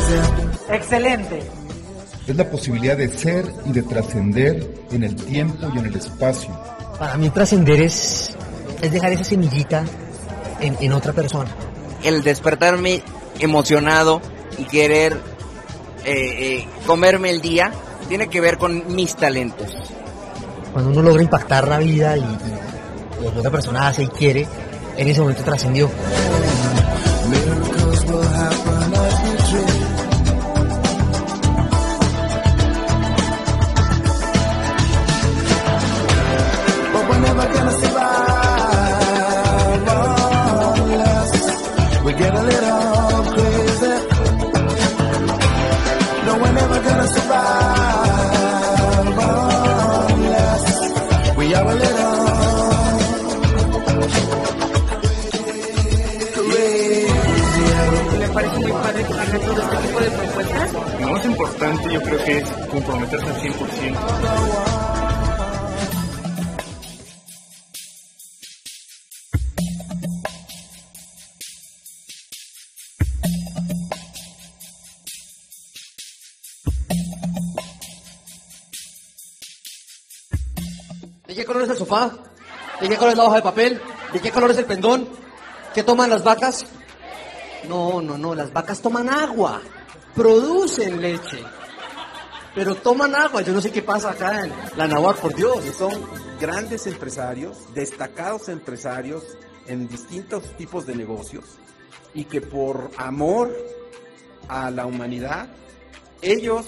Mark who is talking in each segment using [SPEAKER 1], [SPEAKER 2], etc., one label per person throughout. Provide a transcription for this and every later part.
[SPEAKER 1] Excelente.
[SPEAKER 2] Es la posibilidad de ser y de trascender en el tiempo y en el espacio.
[SPEAKER 3] Para mí trascender es dejar esa semillita en otra persona.
[SPEAKER 4] El despertarme emocionado y querer comerme el día tiene que ver con mis talentos.
[SPEAKER 3] Cuando uno logra impactar la vida y lo que otra persona hace y quiere, en ese momento trascendió.
[SPEAKER 5] Lo más importante yo creo que es comprometerse al 100%.
[SPEAKER 6] ¿De qué color es el sofá? ¿De qué color es la hoja de papel? ¿De qué color es el pendón? ¿Qué toman las vacas? No, las vacas toman agua, producen leche, pero toman agua. Yo no sé qué pasa acá en la Nahuac, por Dios.
[SPEAKER 7] Son grandes empresarios, destacados empresarios en distintos tipos de negocios y que por amor a la humanidad, ellos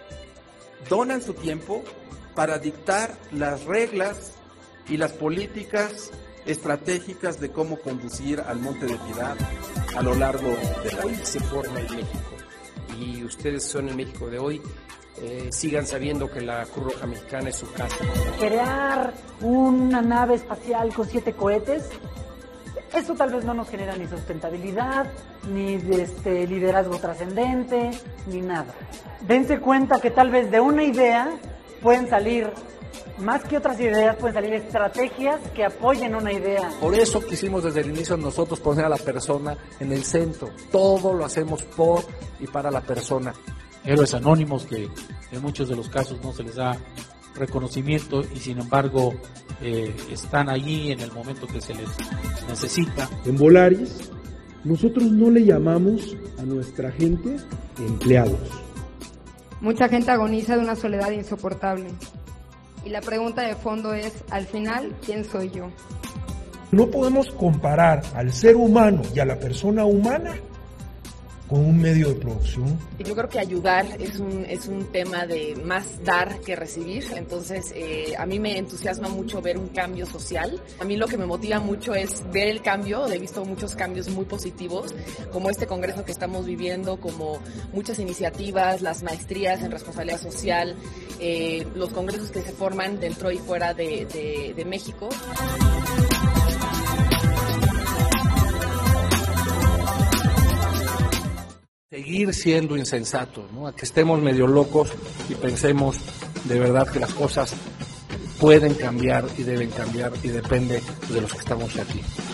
[SPEAKER 7] donan su tiempo para dictar las reglas y las políticas estratégicas de cómo conducir al Monte de Piedad a lo largo de la vida.
[SPEAKER 8] Se forma en México y ustedes son el México de hoy. Sigan sabiendo que la Cruz Roja Mexicana es su casa.
[SPEAKER 1] Crear una nave espacial con 7 cohetes, eso tal vez no nos genera ni sustentabilidad, ni liderazgo trascendente, ni nada. Dense cuenta que tal vez de una idea pueden salir, más que otras ideas, pueden salir estrategias que apoyen una idea.
[SPEAKER 9] Por eso quisimos desde el inicio nosotros poner a la persona en el centro. Todo lo hacemos por y para la persona.
[SPEAKER 10] Héroes anónimos que en muchos de los casos no se les da reconocimiento y sin embargo están allí en el momento que se les necesita.
[SPEAKER 11] En Volaris nosotros no le llamamos a nuestra gente empleados.
[SPEAKER 12] Mucha gente agoniza de una soledad insoportable. Y la pregunta de fondo es, al final, ¿quién soy yo?
[SPEAKER 11] No podemos comparar al ser humano y a la persona humana con un medio de producción.
[SPEAKER 13] Yo creo que ayudar es un tema de más dar que recibir, entonces a mí me entusiasma mucho ver un cambio social. A mí lo que me motiva mucho es ver el cambio. He visto muchos cambios muy positivos, como este congreso que estamos viviendo, como muchas iniciativas, las maestrías en responsabilidad social, los congresos que se forman dentro y fuera de México.
[SPEAKER 9] Seguir siendo insensatos, ¿no? A que estemos medio locos y pensemos de verdad que las cosas pueden cambiar y deben cambiar y depende de los que estamos aquí.